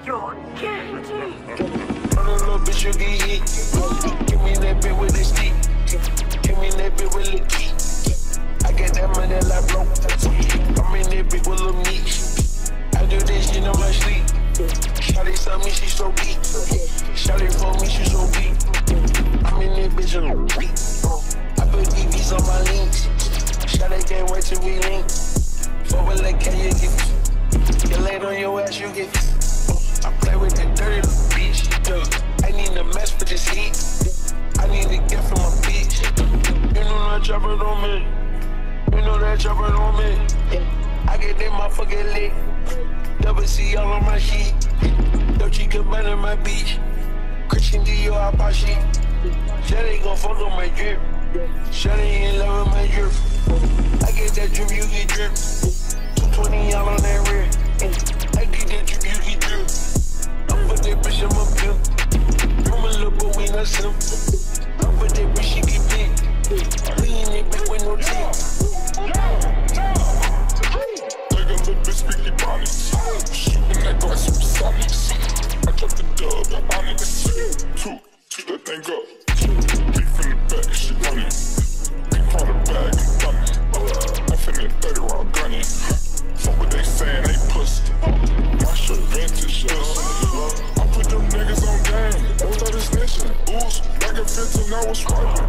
You're guilty. On a little bitch, you get hit. Give me that bit with the stick. Give me that bit with the key. I get that money like broke. I'm in that bit with Lil Yatchy. I do this shit on my sleep. Shawty saw me, she so deep. Shawty for me, she so deep. I'm in that bitch on the beat. I put BBs on my links. Shawty can't wait till we link. Forward like can you get? You laid on your ass, you get. I play with that dirty little bitch. I need a mess for this heat. I need to get from my bitch. You know that chopper on me. You know that chopper on me. I get that motherfucking lick. Double C all on my sheet. Dolce Gabbana on my beach. Christian Dior out my sheet. Shawty gon' fuck on my drip. Shawty in love with my drip. I get that drip, you get drip. 220 all on that rear. I get that drip, you get drip. I put that bitch in my pimp. I'm a little boy, we not simp. I put that bitch, she get big. We in that bitch with no teeth. Like a little bitch speaking bonnets. Shooting that glass with sonics. I drop the dub on it. Shoot that thing up. Beef in the back, she run it. Beef on the bag, I'm done it. I'm finna 30 round gunning. Fuck what they saying, they pussy. My shit vintage, I put them niggas on game. Without this nation. Ooze, back at 15, I was swiping.